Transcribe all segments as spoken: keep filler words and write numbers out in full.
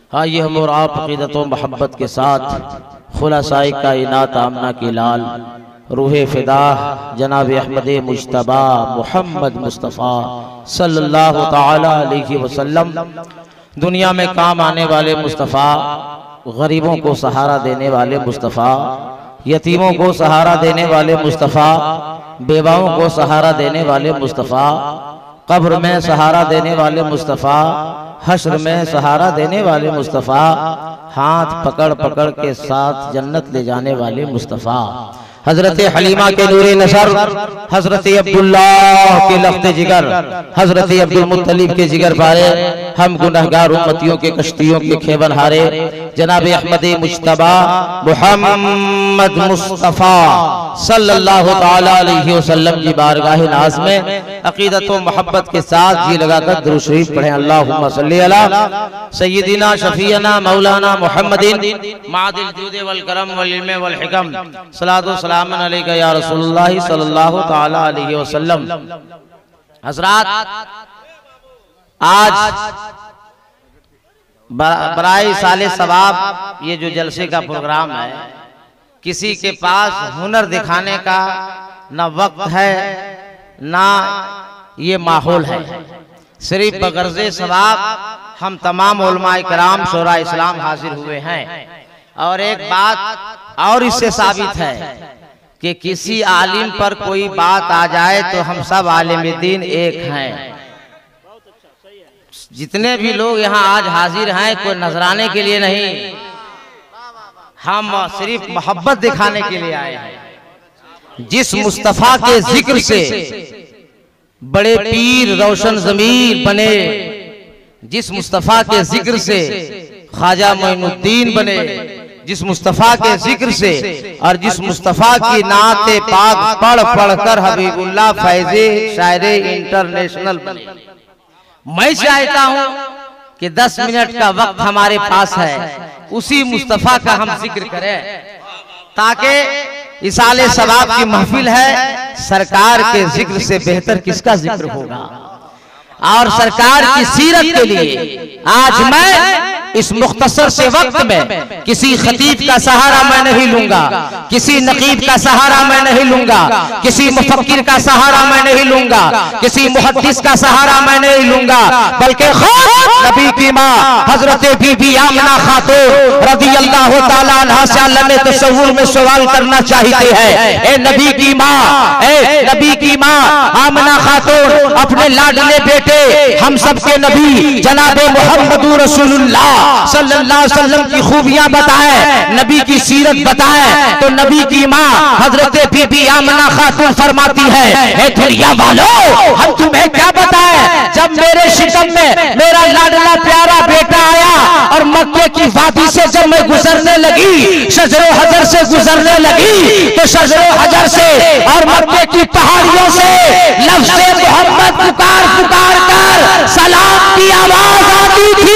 हाँ ये हम और आप अक़ीदत व मोहब्बत के साथ खुलासाए कायनात आमना की लाल रूहे फिदा जनाब अहमद मुज्तबा मोहम्मद मुस्तफ़ा सल्लल्लाहु ताला अलैहि वसल्लम, दुनिया में काम आने वाले मुस्तफ़ा, गरीबों को सहारा देने वाले मुस्तफ़ा, यतीमों को सहारा देने वाले मुस्तफ़ा, बेवाओं को सहारा देने वाले मुस्तफ़ा, कब्र में सहारा देने वाले मुस्तफ़ा, हश्र में सहारा देने वाले मुस्तफ़ा, हाथ पकड़ पकड़ के साथ जन्नत ले जाने वाले मुस्तफ़ा, हजरत हलीमा के नूरे नसर, हजरत अब्दुल्लाह के लख्ते जिगर, हजरत अब्दुल मुत्तलिब के जिगर पारे, हम गुनहगार उम्मतियों के कश्तियों के खेबन हारे जनाब अहमद मुज्तबा मोहम्मद मुस्तफ़ा सल्लल्लाहु ताला अलैहि वसल्लम की बारगाह नाज में अक़ीदत व मोहब्बत के साथ जी लगाकर दुरूद शरीफ पढ़ें। अल्लाहुम्मा सल्ली अला सय्यिदिना शफीअना मौलाना मुहम्मदिन मादिल जूद वल करम वल इल्म वल हिकम सलातो सलाम अलैका या रसूलुल्लाह सल्लल्लाहु ताला अलैहि वसल्लम। हज़रात, आज बराए साले सवाब ये जो जलसे का प्रोग्राम है, किसी के पास हुनर दिखाने का ना वक्त है ना ये माहौल है। सिर्फ बगर्ज़े सवाब हम तमाम उलमाए किराम शोरा इस्लाम हाजिर हुए हैं। और एक बात और इससे साबित है कि किसी आलिम पर कोई बात आ जाए तो हम सब आलिम दीन एक हैं। जितने भी लोग यहाँ आज हाजिर हैं कोई नजराने के लिए नहीं, हम सिर्फ मोहब्बत दिखाने के लिए आए हैं। जिस मुस्तफ़ा के जिक्र से बड़े पीर रोशन ज़मीर बने, जिस मुस्तफ़ा के जिक्र से ख्वाजा मोइनुद्दीन बने, जिस मुस्तफ़ा के जिक्र से और जिस मुस्तफ़ा की नाते पाक पढ़ पढ़ कर हबीबुल्लाह फैज़े शायरे इंटरनेशनल बने। मैं चाहता हूं कि दस मिनट का वक्त हमारे पास है, उसी मुस्तफ़ा का हम जिक्र करें, ताकि इसाले सवाब की महफिल है। सरकार के जिक्र से बेहतर किसका जिक्र होगा। और सरकार की सीरत के लिए आज मैं इस मुख्तसर से वक्त में किसी खतीब का सहारा मैं नहीं लूंगा, किसी नकीब का सहारा मैं नहीं लूंगा, किसी मुफक्किर का सहारा मैं नहीं लूंगा, किसी मुहद्दिस का सहारा मैं नहीं लूंगा, बल्कि खुद नबी की माँ हजरत बीबी आमना खातून रज़ियल्लाहु ताला अन्हा से अल्लाह ने तसव्वुर में सवाल करना चाहते हैं। ए नबी की माँ, ए नबी की माँ आमना खातून, अपने लाडले बेटे हम सबके नबी जनाब मोहम्मद रसूलुल्लाह सल्लल्लाहु अलैहि वसल्लम की खूबियां बताएं, नबी की सीरत बताएं। तो नबी की माँ हजरत बीबी आमना खातून फरमाती है, हे दुनिया वालों, हम तुम्हें क्या बताएं, जब मेरे शिकम में मेरा लाडला प्यारा बेटा आया और मक्के की वादी से जब मैं गुजरने लगी, शजरो हजर से गुजरने लगी, तो शजरो हजर से और मक्के की पहाड़ियों से लफ्ज़े मोहम्मद पुकार पुकार कर सलाम की आवाज आती थी।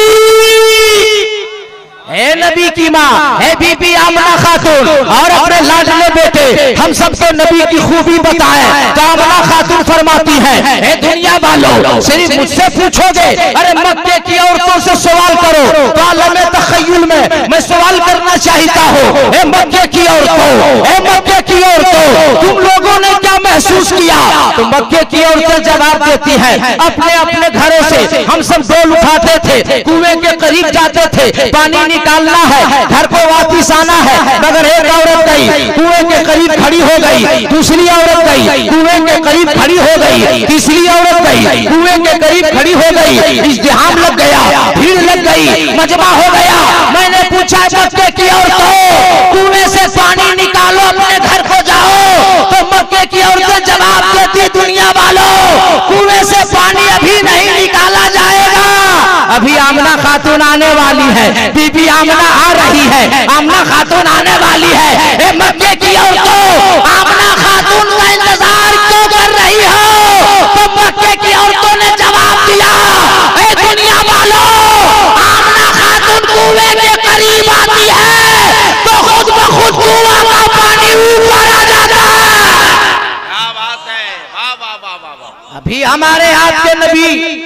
हे नबी की माँ, हे बीबी आमना खातून और अपने लाडले बेटे हम सबको नबी की खूबी बताएं। तो आमना खातून फरमाती है, हे दुनिया वालों, सिर्फ मुझसे पूछोगे, अरे मक्के की औरतों से सवाल करो तो आलमे तखय्युल में मैं सवाल करना चाहता हूँ। हे मक्के की औरतों, हे मक्के की औरतों, तुम लोगों ने क्या महसूस किया। तो मक्के की औरतें जवाब देती है, अपने अपने घरों से हम सब डोल उठाते थे, कुएं के करीब जाते थे, पानी निकालना है, घर को वापिस आना है, मगर एक औरत गई कुएं के करीब खड़ी हो गई, दूसरी औरत गई कुएं के करीब खड़ी हो गई, तीसरी औरत गई कुएं के करीब खड़ी हो गई। इज़्तिहाम लग गया, भीड़ लग गई, मजमा हो गया। मैंने पूछा, मक्के की औरतों, कुएं से पानी निकालो, अपने घर को जाओ। तो मक्के की औरतें जवाब देती, दुनिया वालों, कुएं से पानी अभी नहीं निकाला जाएगा, अभी आमना खातून आने वाली है, बीबी आमना आ रही है, आमना खातून आने वाली है। ए मक्के की औरतों, आमना खातून का इंतजार क्यों कर रही हो। तो मक्के की औरतों ने जवाब दिया, ए दुनिया वालों, आमना खातून कुएं के करीब आती है तो खुद ब खुद कुआं का पानी ऊपर आ जाता है। क्या बात है, वाह वाह वाह वाह। अभी हमारे हाथ के नबी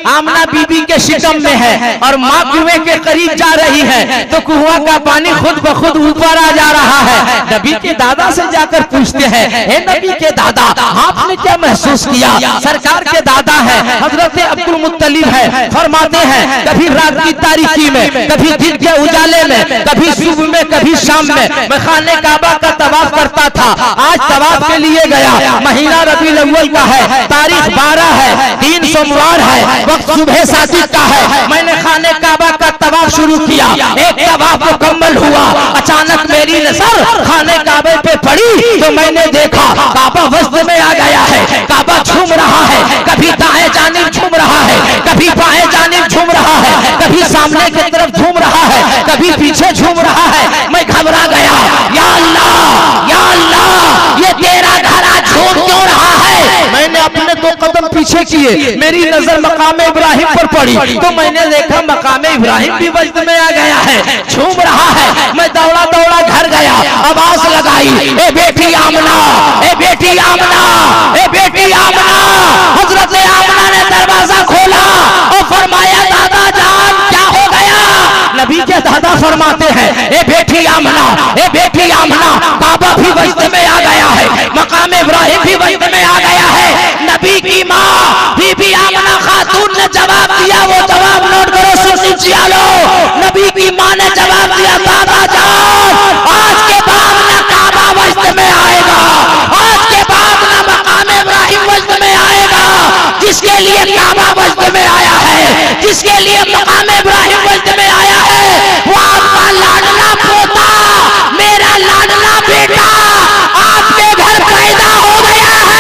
आमना बीबी के शिकम में है और माँ कुएं के करीब जा रही है तो कुआं का पानी खुद ब खुद ऊपर आ जा रहा है। नबी के दादा से जाकर पूछते हैं, हे नबी के दादा, आपने क्या महसूस किया? सरकार के दादा है, हजरत अब्दुल मुत्तलिब है, फरमाते हैं कभी रात की तारीकी में, कभी दिन के उजाले में, कभी सुबह में, कभी शाम में मैं खाने काबा का तवाफ करता था। आज तवाफ के लिए गया, महीना रबीउल अव्वल का है, तारीख बारह है, दिन सोमवार है, वक्त सुबह सादिक का है। मैंने खाने काबा का तवाफ शुरू किया, एक तवाफ मुकम्मल हुआ, अचानक मेरी नजर खाने काबे पे पड़ी तो मैंने देखा काबा वस्त्र में आ गया है। काबा झूम रहा है, कभी दाएं जानिब झूम रहा है, कभी बाएं जानिब झूम रहा है, कभी सामने की तरफ झूम रहा है, कभी पीछे झूम रहा है। मैं घबरा गया, या अल्लाह, या अल्लाह, ये तेरा घर आज झूम क्यों रहा है? मैंने अपने दो कदम पीछे किए, मेरी नजर मकाम इब्राहिम पर पड़ी तो मैंने देखा मकाम इब्राहिम भी वजद में आ गया है, झूम रहा है। मैं दौड़ा दौड़ा घर गया, आवाज लगाई, ए बेटी आमना, ए बेटी आमना, ए बेटी आमना। हजरत आमना ने दरवाजा खोला और फरमाया, दादा जान क्या हो गया? नबी के दादा फरमाते हैं, ए बेटी आमना, ए बेटी आमना, काबा भी वजद में आ गया है, मकाम इब्राहिम भी वजद में आ गया है। नबी की माँ बीबी आमना खातून ने जवाब दिया, वो जवाब नोट करो, सुन लो। नबी की माँ ने जवाब दिया, दादा जान आज के बाद ना काबा वजद में आएगा, आज के बाद ना मकाम इब्राहिम वजद में आएगा। जिसके लिए काबा वजद में आया है, जिसके लिए मकाम इब्राहिम वजद में आया है, वो आपका लाडला पोता, मेरा लाडला बेटा आपके घर पैदा हो गया है।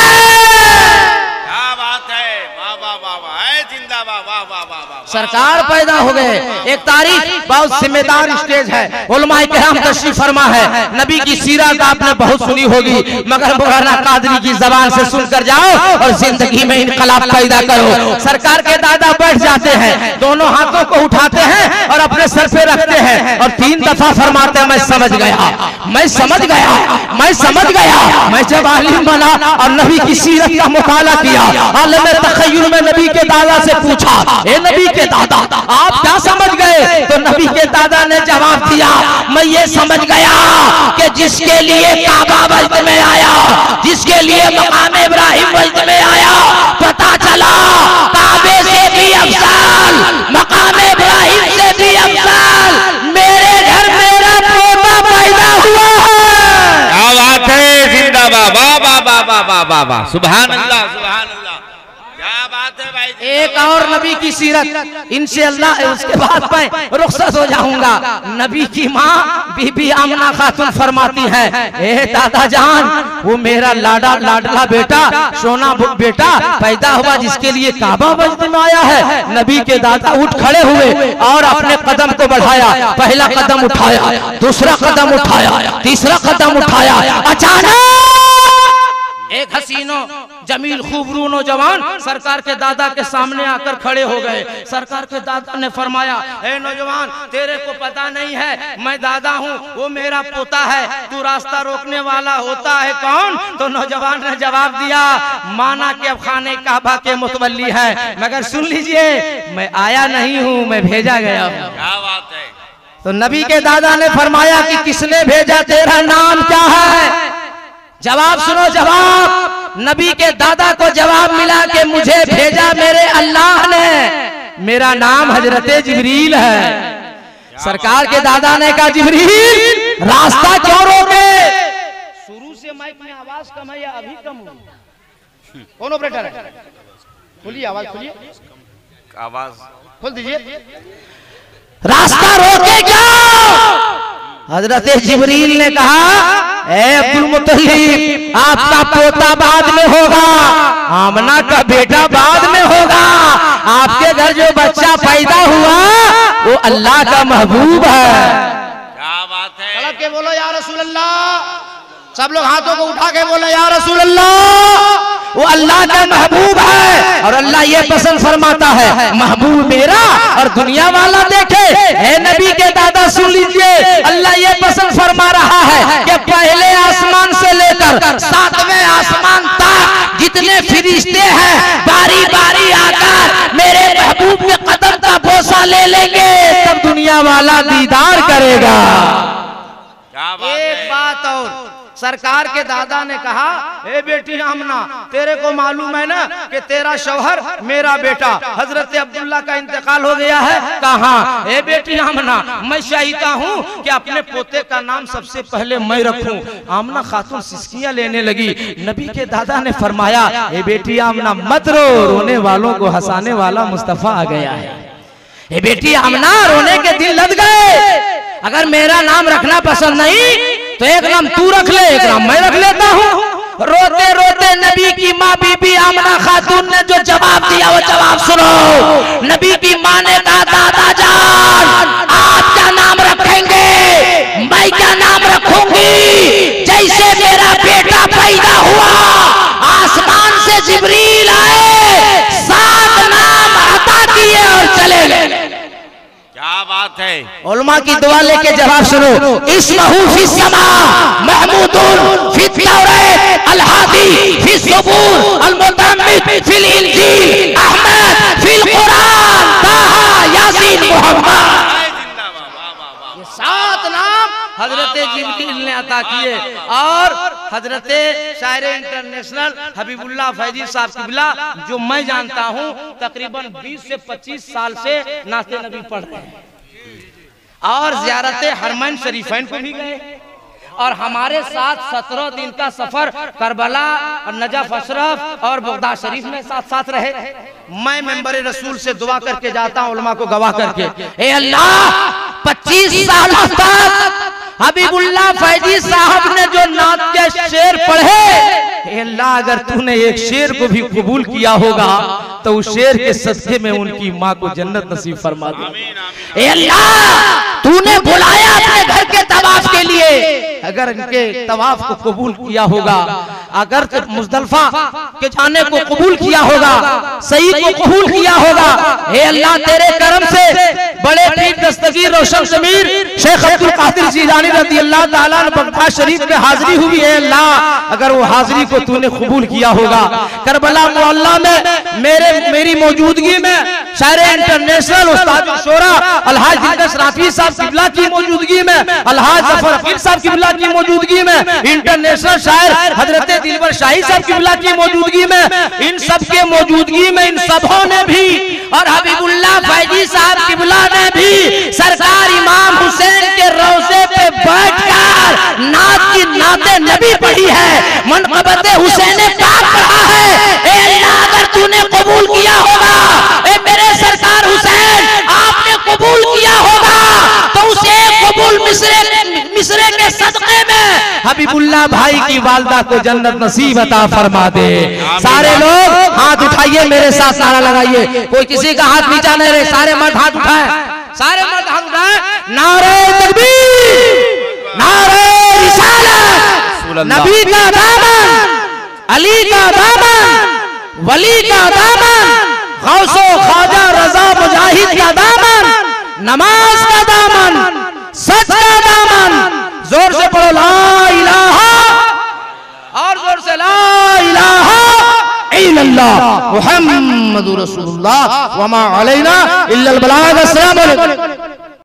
क्या बात है, वाह वाह वाह वाह, है जिंदाबाद, वाह वाह वाह वाह। सरकार पैदा हो गए। एक तारीख बहुत जिम्मेदार स्टेज है, उलमा किराम तशरीफ फरमा है। नबी की सीरत आपने बहुत सुनी होगी, मगर मौलाना कादरी की जबान से सुनकर जाओ और जिंदगी में इनकलाब पैदा करो। सरकार के दादा बैठ जाते हैं, दोनों हाथों को उठाते हैं और अपने सर पे रखते हैं और तीन दफा फरमाते हैं, मैं समझ गया, मैं समझ गया, मैं समझ गया। मैं जब आलिम बना और नबी की सीरत का मुताला किया, आलम तखय्युल में नबी के दादा से पूछा, ए नबी के दादा आप क्या समझ गए? तो नबी के दादा ने जवाब दिया, मैं ये समझ गया कि जिसके लिए काबा वजद में आया, जिसके लिए मकाम इब्राहिम वजद में आया, पता चला काबे से भी अफजाल, मकाम इब्राहिम से भी अफजाल मेरे घर मेरा पोता पैदा हुआ है। क्या बात है, जिंदाबाद, वाह वाह वाह वाह वाह वाह वाह, सुभान अल्लाह, सुभान अल्लाह, क्या बात है भाई। एक और नबी की सीरत इंशाअल्लाह, उसके बाद मैं रुखसत हो जाऊंगा। नबी की माँ बीबी आमना खातून फरमाती है, ए दादा जान, वो मेरा लाडा लाडला बेटा, सोना बेटा पैदा हुआ, जिसके लिए काबा वजद में आया है। नबी के दादा उठ खड़े हुए और अपने कदम को बढ़ाया, पहला कदम उठाया, दूसरा कदम उठाया, तीसरा कदम उठाया। अचानक एक हसीनो जमील खूबरू नौजवान सरकार के दादा के सामने आकर खड़े हो गए। सरकार के दादा ने फरमाया, ए नौजवान, तेरे को पता नहीं है मैं दादा हूँ, वो मेरा पोता है, तू रास्ता रोकने वाला होता है कौन? तो नौजवान ने जवाब दिया, माना कि अब खाने काबा के मुतवल्ली है, मगर सुन लीजिए मैं आया नहीं हूँ, मैं भेजा गया हूँ। क्या बात है। तो नबी के दादा ने फरमाया कि किसने भेजा, तेरा नाम क्या है? जवाब सुनो, जवाब। नबी के दादा को जवाब मिला कि मुझे भेजा मेरे अल्लाह ने, मेरा नाम हजरत जिब्रील है। सरकार के दादा ने कहा, जिब्रील रास्ता क्यों रोके? शुरू से माइक में आवाज कम है या अभी कम हुई? कौन ऑपरेटर है? खोलिए आवाज, खोलिए आवाज खोल दीजिए। रास्ता रोके क्यों? हजरत जिब्रील ने कहा, ए अब्दुल मुत्तलिब, आपका पोता बाद में होगा, आमना का बेटा बाद में होगा, आपके घर जो बच्चा पैदा हुआ वो अल्लाह का महबूब है। क्या बात है। तड़प के बोलो या रसूल अल्लाह, सब लोग हाथों को उठा के बोलो या रसूल अल्लाह, वो अल्लाह का महबूब है और अल्लाह ये पसंद फरमाता है, महबूब मेरा और दुनिया वाला देखे। है नबी के दादा सुन लीजिए, अल्लाह ये पसंद फरमा रहा है कि पहले आसमान से लेकर सातवें आसमान तक जितने फरिश्ते हैं बारी बारी आकर मेरे महबूब ले लेंगे तब दुनिया वाला दीदार करेगा। एक बात और, सरकार के दादा ने कहा, ए बेटी आमना, तेरे को मालूम है ना कि तेरा शौहर मेरा बेटा हजरत अब्दुल्ला का इंतकाल हो गया है। कहा, ए बेटी आमना, मैं चाहता हूँ कि अपने पोते का नाम सबसे पहले मैं रखूं। आमना खातून सिसकियां लेने लगी। नबी के दादा ने फरमाया, ए बेटी आमना मत रो, रोने वालों को हंसाने वाला मुस्तफा आ गया है। ए बेटी आमना, रोने के दिन लग गए, अगर मेरा नाम रखना पसंद नहीं तो एक नाम तू रख ले, एक नाम मैं रख लेता हूँ। रोते रोते नबी की माँ बीबी आमना खातून ने जो जवाब दिया वो जवाब सुनो। नबी की माँ ने कहा, दादा जान आप क्या नाम रखेंगे? मैं क्या नाम रखूंगी? जैसे मेरा बेटा पैदा हुआ आसमान से जिब्रील आए, सात नाम अता किए और चले गए। क्या बात है। उलमा की दुआ लेके जवाब सुनो। इस्महू फी समा महमूदुन फी तौरात अल हादी फी ज़बूर अल मुतअम्मिद फिल इंजील अहमद फिल कुरान ताहा यासीन मोहम्मद। ये सात नाम हजरत जिब्रील ने अता किए और हजरत शायर इंटरनेशनल हबीबुल्लाह फैजी साहब किबला, जो मैं जानता हूँ तकरीबन बीस से पच्चीस साल से नाते नबी पढ़ रहे हैं और ज़ियारत हरमैन शरीफैन को भी गए और हमारे साथ सत्रह दिन का सफर करबला और नजफ अशरफ और बगदाद शरीफ में साथ साथ रहे। मैं मेंबर रसूल से दुआ करके जाता हूँ, उलमा को गवाह करके, ए अल्लाह पच्चीस साल तक हबीबुल्लाह फैजी साहब ने जो नात के शेर पढ़े, अल्लाह अगर तूने एक शेर को भी कबूल किया होगा तो उस शेर के सदके में उनकी माँ को जन्नत नसीब फरमा दे। ए अल्लाह तूने बुलाया अपने घर के तवाफ के लिए, अगर इनके तवाफ को कबूल किया होगा, अगर मुज़दलिफा के जाने को कबूल किया होगा, सही को कबूल किया होगा, हे अल्लाह तेरे करम से बड़े पीर दस्तगीर रोशन ज़मीर शेख अब्दुल कादिर जीलानी रज़ी अल्लाह ताला अन्हु बगदाद शरीफ में हाजिरी हुई है। अल्लाह अगर वो हाजिरी को तूने कबूल किया होगा, करबला मोहल्ला में मेरे मेरी मौजूदगी में शायर इंटरनेशनल उस्ताद शोरा अलहाज दिलकश राफी साहब किबला की मौजूदगी में, अलहाज जफर अकील साहब किबला की मौजूदगी में, इंटरनेशनल शायर हजरत दिलबर शाही साहब किबला की मौजूदगी में, इन सब के मौजूदगी में इन सबों ने भी और हबीबुल्लाह फैजी साहब किबला ने भी सरकार इमाम हुसैन के रोज़े पे बैठकर नात की नाते नबी पढ़ी है, मनक़बत हुसैन पाक पढ़ा है। ए अल्लाह अगर तूने कबूल किया होगा, ए मेरे सरकार हुसैन आपने कबूल किया होगा तो उसे कबूल मिसरे मिसरे के सदक़े में हबीबुल्लाह भाई की वालदा को जन्नत नसीब अता फरमा दे। सारे लोग हाथ उठाइए, मेरे साथ नारा लगाइए, कोई किसी का हाथ नीचा नहीं रहे, सारे मर्द हाथ उठाए, सारे मर्द हाथ उठाए, नारे तकबीर, नारे रिसालत, नबी का दामन, अली का दामन, वली का दामन, गौसो ख्वाजा रजा मुजाहिद का दामन, नमाज का दामन, सच का दामन। जोर से पढ़ो ला इलाहा, और जोर से ला इलाहा इल्लल्लाह मुहम्मदुर रसूलुल्लाह व मा अलैना इल्लल बलाग। अस्सलाम वालेकुम।